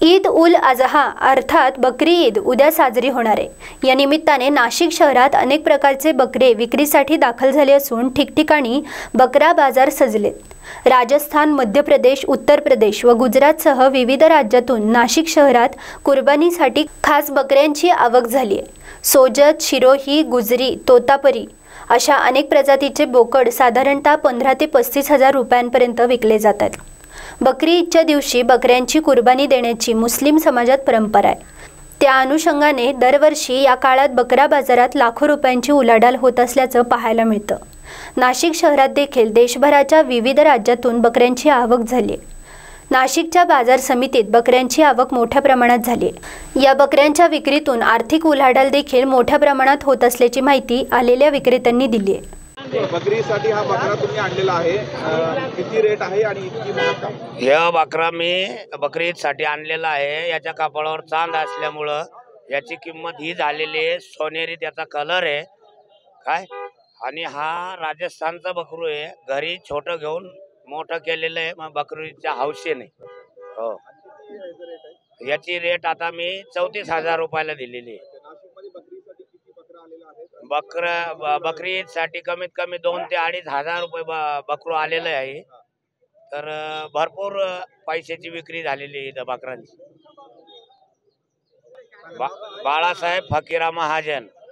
ईद उल अजहा अर्थात बकरी ईद उद्या साजरी होणार आहे। या निमित्ताने नाशिक शहरात अनेक प्रकारचे बकरे विक्रीसाठी दाखल झाले असून ठिकठिकाणी बकरा बाजार सजलेत। राजस्थान, मध्य प्रदेश, उत्तर प्रदेश व गुजरातसह विविध राज्यातून नाशिक शहरात कुर्बानीसाठी खास बकऱ्यांची आवक झाली आहे। सोजत, शिरोही, गुजरी, तोतापरी अशा अनेक प्रजातीचे बोकड साधारणतः 15 ते 35 हजार रुपयांपर्यंत विकले जातात। बकरी ईदच्या दिवशी बकऱ्यांची कुर्बानी देण्याची मुस्लिम समाजात परंपरा आहे। त्या अनुषंगाने दरवर्षी या काळात बकरा बाजारात लाखो रुपयांची उलाढाल होत असल्याचं पाहायला मिळतं। नाशिक शहरात देखील देशभराच्या विविध राज्यातून बकऱ्यांची आवक झाली आहे। नाशिकच्या बाजार समितीत बकऱ्यांची आवक मोठ्या प्रमाणात झाली आहे। या बकऱ्यांच्या विक्रीतून आर्थिक उलाढाल देखील मोठ्या प्रमाणात होत असल्याची माहिती आलेल्या विक्रेत्यांनी दिली आहे। बकरीसाठी हा बकरा तुम्ही आणलेला आहे, किती रेट आहे आणि इतकी महाग? हा बकरा मी बकरीसाठी आणलेला आहे। याच्या कपाळावर चांद असल्यामुळं याची किंमत ही झालेली आहे। सोनेरी त्याचा कलर आहे काय, आणि हा राजस्थानचा बकरू आहे। घरी छोटं घेऊन मोठं केलेलं आहे, मग बकरीच्या हौसेने। हो, याची रेट आता मी 34,000 रुपयाला दिलेली आहे। बकरीसाठी कमीत कमी 2 ते 2.5 हजार रुपये बकरू आलेलं आहे। तर भरपूर पैशाची विक्री झालेली आहे बकरांची। बाळासाहेब फकीरा महाजन।